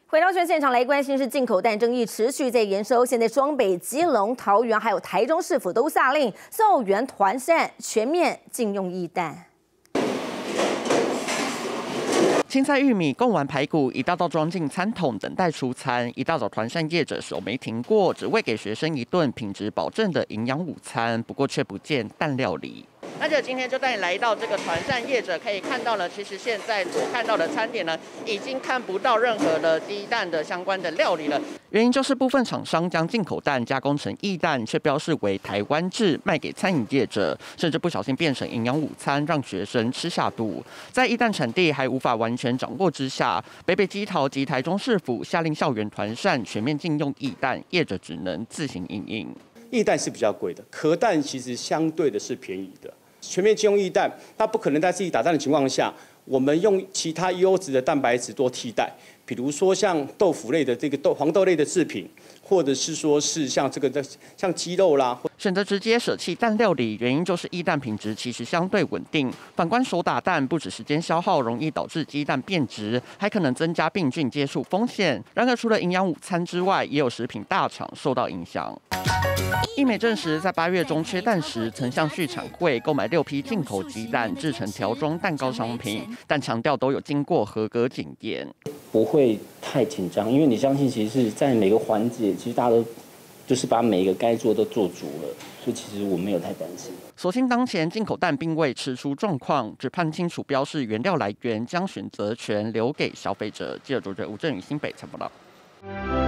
回到现场来关心是进口蛋争议持续在延烧，现在双北、基隆、桃园还有台中市府都下令校园团膳全面禁用液蛋。 青菜、玉米、贡丸、排骨一大道装进餐桶，等待出餐。一大早团膳业者手没停过，只为给学生一顿品质保证的营养午餐，不过却不见蛋料理。那就今天就带你来到这个团膳业者，可以看到了，其实现在所看到的餐点呢，已经看不到任何的鸡蛋的相关的料理了。原因就是部分厂商将进口蛋加工成液蛋，却标示为台湾制，卖给餐饮业者，甚至不小心变成营养午餐，让学生吃下肚。在液蛋产地还无法完全掌握之下，北基桃及台中市府下令校园团膳全面禁用液蛋，业者只能自行因应。 液蛋是比较贵的，壳蛋其实相对的是便宜的。全面禁用液蛋，它不可能在自己打蛋的情况下，我们用其他优质的蛋白质做替代，比如说像豆腐类的这个黄豆类的制品，或者是说是像像鸡肉啦。 选择直接舍弃蛋料理，原因就是液蛋品质其实相对稳定。反观手打蛋，不止时间消耗容易导致鸡蛋变质，还可能增加病菌接触风险。然而，除了营养午餐之外，也有食品大厂受到影响。义美证实，在8月中缺蛋时，曾向畜产会购买6批进口鸡蛋，制成条装蛋糕商品，但强调都有经过合格检验， 不会太紧张，因为你相信，其实是在每个环节，其实大家都就是把每一个该做都做足了，所以其实我没有太担心。 所幸当前进口蛋并未吃出状况，只判清楚标示原料来源，将选择权留给消费者。记者吴振宇新北采访到。